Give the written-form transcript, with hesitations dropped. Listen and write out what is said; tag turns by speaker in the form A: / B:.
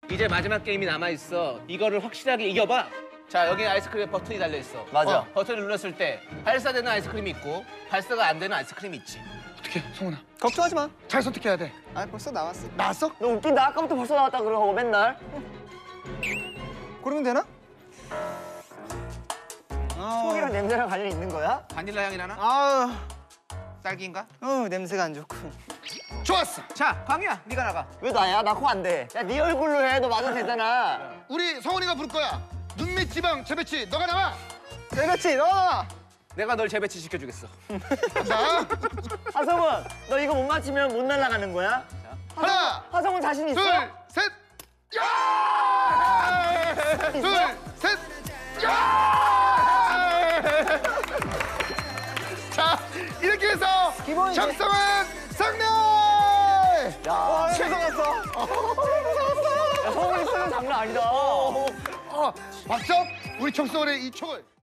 A: 이제 마지막 게임이 남아있어. 이거를 확실하게 이겨봐. 자, 여기 아이스크림에 버튼이 달려있어.
B: 맞아.
A: 버튼을 눌렀을 때 발사되는 아이스크림이 있고 발사가 안 되는 아이스크림이 있지.
C: 어떻게, 성훈아?
B: 걱정하지 마.
C: 잘 선택해야 돼.
B: 아, 벌써 나왔어.
C: 나왔어?
B: 너 웃긴다. 아까부터 벌써 나왔다 그러고 맨날. 고르면 되나? 속이랑 냄새랑 관련이 있는 거야?
A: 바닐라 향이 나나?
B: 아,
A: 딸기인가?
B: 냄새가 안 좋고.
C: 좋았어.
A: 자, 광희야, 네가 나가.
B: 왜 나야? 나 코 안 돼. 야, 네 얼굴로 해. 너 맞아도 되잖아.
C: 우리 성훈이가 부를 거야. 눈밑 지방 재배치 너가 나와.
B: 그렇지, 너.
A: 내가 널 재배치 시켜주겠어.
C: 자,
B: 하성훈, 너 이거 못 맞히면 못 날아가는 거야?
C: 하나,
B: 하성훈 자신 있어?
C: 둘, 셋. 야! 둘, 셋. 야! 자, 이렇게 해서
B: 기본이지.
C: 적성은 승리!
B: 야, 최성았어. 야, 성훈이 쓰는 장난 아니다.
C: 박정, 우리 적성원의 이 촉을.